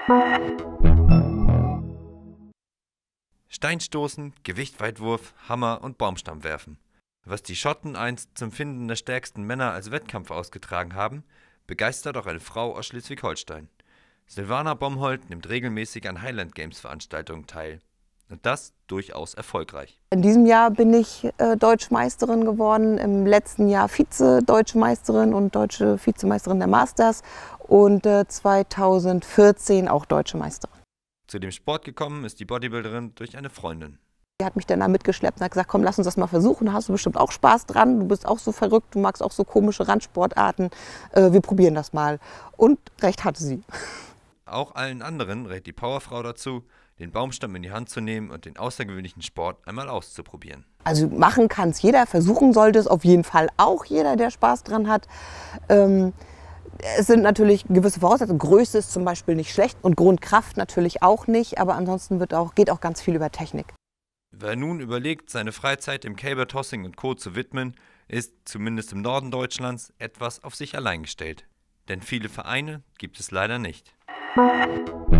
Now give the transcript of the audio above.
Steinstoßen, Gewichtweitwurf, Hammer und Baumstamm werfen. Was die Schotten einst zum Finden der stärksten Männer als Wettkampf ausgetragen haben, begeistert auch eine Frau aus Schleswig-Holstein. Silvana Bomholt nimmt regelmäßig an Highland Games Veranstaltungen teil. Und das durchaus erfolgreich. In diesem Jahr bin ich Deutsche Meisterin geworden, im letzten Jahr Vize-Deutsche Meisterin und Deutsche Vizemeisterin der Masters und 2014 auch Deutsche Meisterin. Zu dem Sport gekommen ist die Bodybuilderin durch eine Freundin. Die hat mich dann da mitgeschleppt und hat gesagt, komm, lass uns das mal versuchen, da hast du bestimmt auch Spaß dran, du bist auch so verrückt, du magst auch so komische Randsportarten, wir probieren das mal. Und recht hatte sie. Auch allen anderen rät die Powerfrau dazu, den Baumstamm in die Hand zu nehmen und den außergewöhnlichen Sport einmal auszuprobieren. Also machen kann es jeder, versuchen sollte es auf jeden Fall auch jeder, der Spaß dran hat. Es sind natürlich gewisse Voraussetzungen. Größe ist zum Beispiel nicht schlecht und Grundkraft natürlich auch nicht, aber ansonsten geht auch ganz viel über Technik. Wer nun überlegt, seine Freizeit dem Caber-Tossing und Co. zu widmen, ist, zumindest im Norden Deutschlands, etwas auf sich allein gestellt. Denn viele Vereine gibt es leider nicht.